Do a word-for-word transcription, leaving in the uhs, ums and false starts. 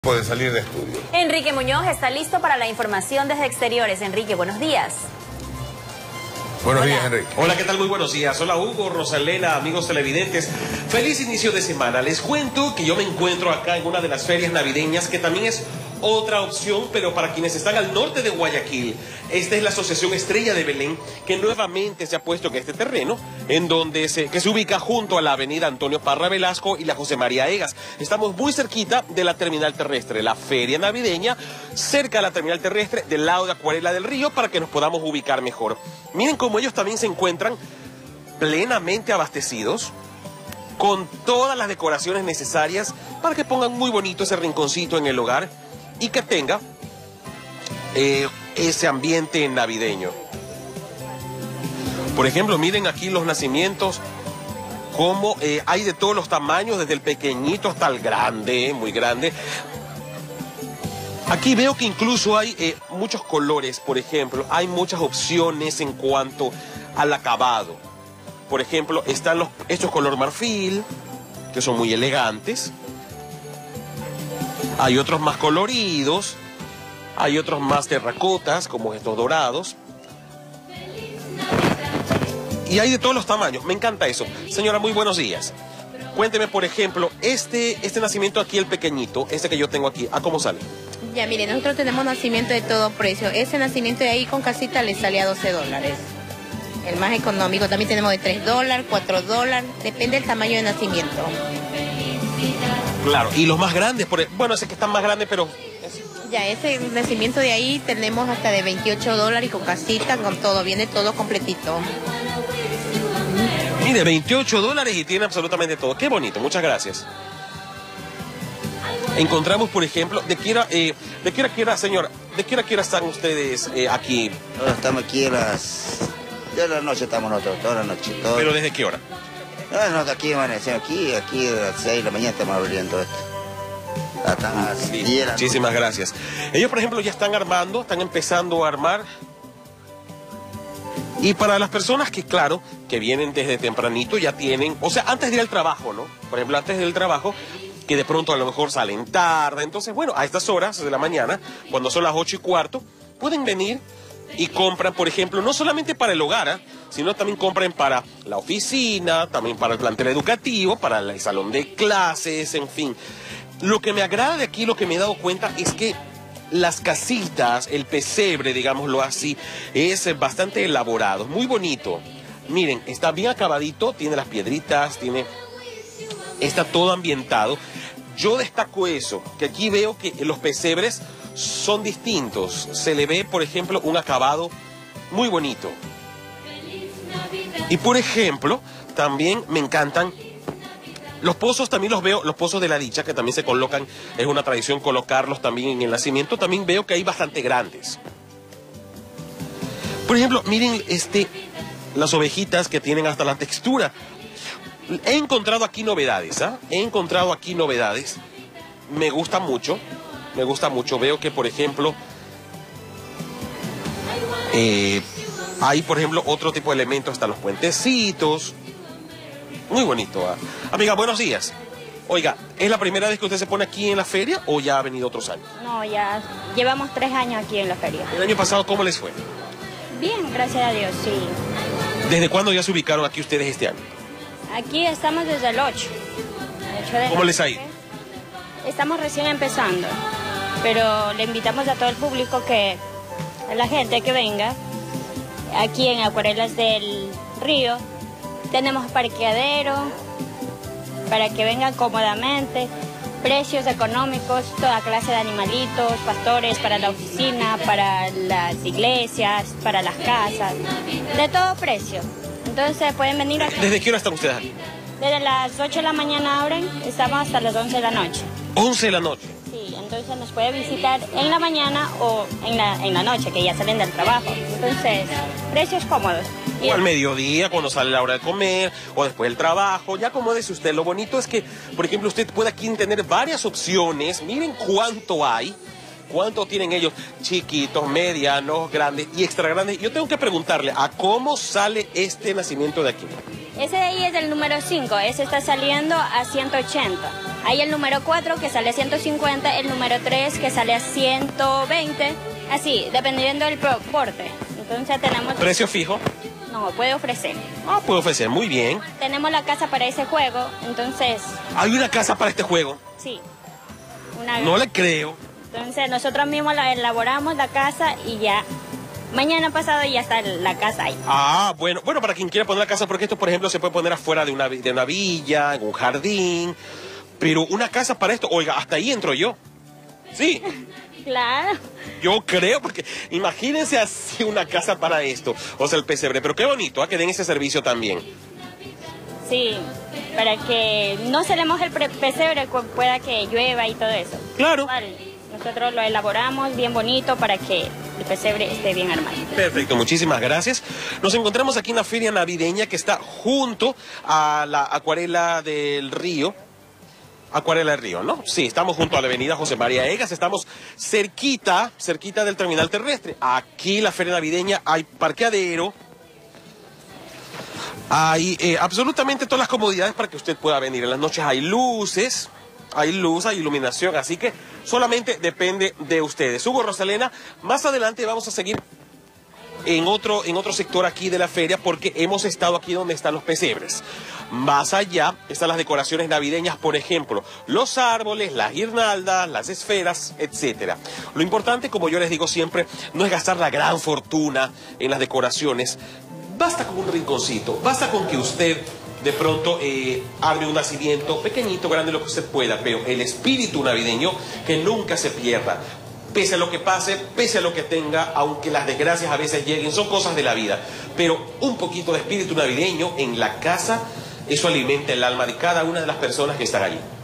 Puede salir de estudio. Enrique Muñoz está listo para la información desde exteriores. Enrique, buenos días. Buenos Hola. días, Enrique. Hola, ¿qué tal? Muy buenos días. Hola, Hugo, Rosalena, amigos televidentes. Feliz inicio de semana. Les cuento que yo me encuentro acá en una de las ferias navideñas, que también es otra opción, pero para quienes están al norte de Guayaquil. Esta es la Asociación Estrella de Belén, que nuevamente se ha puesto en este terreno, en donde se, que se ubica junto a la avenida Antonio Parra Velasco y la José María Egas. Estamos muy cerquita de la terminal terrestre, la feria navideña, cerca de la terminal terrestre, del lado de Acuarela del Río, para que nos podamos ubicar mejor. Miren cómo ellos también se encuentran plenamente abastecidos, con todas las decoraciones necesarias para que pongan muy bonito ese rinconcito en el hogar y que tenga eh, ese ambiente navideño. Por ejemplo, miren aquí los nacimientos, como eh, hay de todos los tamaños, desde el pequeñito hasta el grande, muy grande. Aquí veo que incluso hay eh, muchos colores, por ejemplo, hay muchas opciones en cuanto al acabado. Por ejemplo, están los, estos color marfil, que son muy elegantes. Hay otros más coloridos, hay otros más terracotas, como estos dorados. Y hay de todos los tamaños, me encanta eso. Señora, muy buenos días. Cuénteme, por ejemplo, este, este nacimiento aquí, el pequeñito, este que yo tengo aquí, ¿a cómo sale? Ya, mire, nosotros tenemos nacimiento de todo precio. Ese nacimiento de ahí con casita le sale a doce dólares. El más económico. También tenemos de tres dólares, cuatro dólares, depende del tamaño de nacimiento. Claro, y los más grandes, por, bueno, sé que están más grandes, pero... Ya, ese nacimiento de ahí tenemos hasta de veintiocho dólares y con casita, con todo, viene todo completito. Mire, veintiocho dólares y tiene absolutamente todo. Qué bonito, muchas gracias. Encontramos, por ejemplo, de qué hora, eh, de qué hora, qué hora, señor, de qué hora, qué hora están ustedes eh, aquí. Ahora estamos aquí a las... de la noche estamos nosotros, toda la noche. Todo... ¿Pero desde qué hora? No, no, aquí amanecemos, aquí, aquí a las seis de la mañana estamos abriendo esto. Hasta las Sí, diez de la noche. muchísimas gracias. Ellos, por ejemplo, ya están armando, están empezando a armar. Y para las personas que, claro, que vienen desde tempranito, ya tienen, o sea, antes de ir al trabajo, ¿no? Por ejemplo, antes del trabajo, que de pronto a lo mejor salen tarde. Entonces, bueno, a estas horas de la mañana, cuando son las ocho y cuarto, pueden venir y compran, por ejemplo, no solamente para el hogar, ¿eh? sino también compran para la oficina, también para el plantel educativo, para el salón de clases, en fin. Lo que me agrada de aquí, lo que me he dado cuenta, es que las casitas, el pesebre, digámoslo así, es bastante elaborado, muy bonito. Miren, está bien acabadito, tiene las piedritas, tiene, está todo ambientado. Yo destaco eso, que aquí veo que los pesebres son distintos. Se le ve, por ejemplo, un acabado muy bonito. Y por ejemplo, también me encantan los pozos, también los veo, los pozos de la dicha, que también se colocan, es una tradición colocarlos también en el nacimiento, también veo que hay bastante grandes. Por ejemplo, miren este, las ovejitas que tienen hasta la textura. He encontrado aquí novedades, ¿ah? He encontrado aquí novedades. Me gusta mucho, me gusta mucho. Veo que, por ejemplo, eh, hay, por ejemplo, otro tipo de elementos, hasta los puentecitos. Muy bonito, ¿ah? Amiga, buenos días. Oiga, ¿es la primera vez que usted se pone aquí en la feria o ya ha venido otros años? No, ya llevamos tres años aquí en la feria. El año pasado, ¿cómo les fue? Bien, gracias a Dios, sí. ¿Desde cuándo ya se ubicaron aquí ustedes este año? Aquí estamos desde el ocho. El ocho de ¿Cómo les ha ido? Estamos recién empezando, pero le invitamos a todo el público, que a la gente que venga. Aquí en Acuarelas del Río tenemos parqueadero para que vengan cómodamente, precios económicos, toda clase de animalitos, pastores para la oficina, para las iglesias, para las casas, de todo precio. Entonces pueden venir aquí. ¿Desde qué hora están ustedes aquí? Desde las ocho de la mañana abren, estamos hasta las once de la noche. once de la noche. Sí, entonces nos puede visitar en la mañana o en la, en la noche, que ya salen del trabajo. Entonces, precios cómodos. Y O al mediodía, cuando sale la hora de comer, o después del trabajo, ya como dice usted. Lo bonito es que, por ejemplo, usted puede aquí tener varias opciones. Miren cuánto hay, cuánto tienen ellos, chiquitos, medianos, grandes y extra grandes. Yo tengo que preguntarle, ¿a cómo sale este nacimiento de aquí? ese de ahí es el número cinco, ese está saliendo a ciento ochenta. Hay el número cuatro que sale a ciento cincuenta, el número tres que sale a ciento veinte, así, dependiendo del porte. Entonces tenemos... ¿Precio fijo? No, puede ofrecer. Ah, puede ofrecer, muy bien. Tenemos la casa para ese juego, entonces... ¿Hay una casa para este juego? Sí. Una... No le creo. Entonces nosotros mismos la elaboramos la casa y ya... Mañana pasado ya está la casa ahí. Ah, bueno, bueno, para quien quiera poner la casa, porque esto, por ejemplo, se puede poner afuera de una, de una villa, en un jardín, pero una casa para esto, oiga, hasta ahí entro yo. Sí. Claro. Yo creo, porque imagínense así una casa para esto, o sea, el pesebre, pero qué bonito, ¿eh? Que den ese servicio también. Sí, para que no se le moje el pesebre, pueda que llueva y todo eso. Claro. Vale. Nosotros lo elaboramos bien bonito para que el pesebre esté bien armado. Perfecto, muchísimas gracias. Nos encontramos aquí en la feria navideña que está junto a la Acuarela del Río. Acuarela del Río, ¿no? Sí, estamos junto a la avenida José María Egas, estamos cerquita, cerquita del terminal terrestre. Aquí en la feria navideña hay parqueadero, hay eh, absolutamente todas las comodidades para que usted pueda venir. En las noches hay luces. Hay luz, hay iluminación, así que solamente depende de ustedes. Hugo, Rosalena, más adelante vamos a seguir en otro, en otro sector aquí de la feria porque hemos estado aquí donde están los pesebres. Más allá están las decoraciones navideñas, por ejemplo, los árboles, las guirnaldas, las esferas, etcétera. Lo importante, como yo les digo siempre, no es gastar la gran fortuna en las decoraciones. Basta con un rinconcito, basta con que usted... de pronto eh, arme un nacimiento pequeñito, grande, lo que usted pueda, pero el espíritu navideño que nunca se pierda, pese a lo que pase, pese a lo que tenga, aunque las desgracias a veces lleguen, son cosas de la vida, pero un poquito de espíritu navideño en la casa, eso alimenta el alma de cada una de las personas que están allí.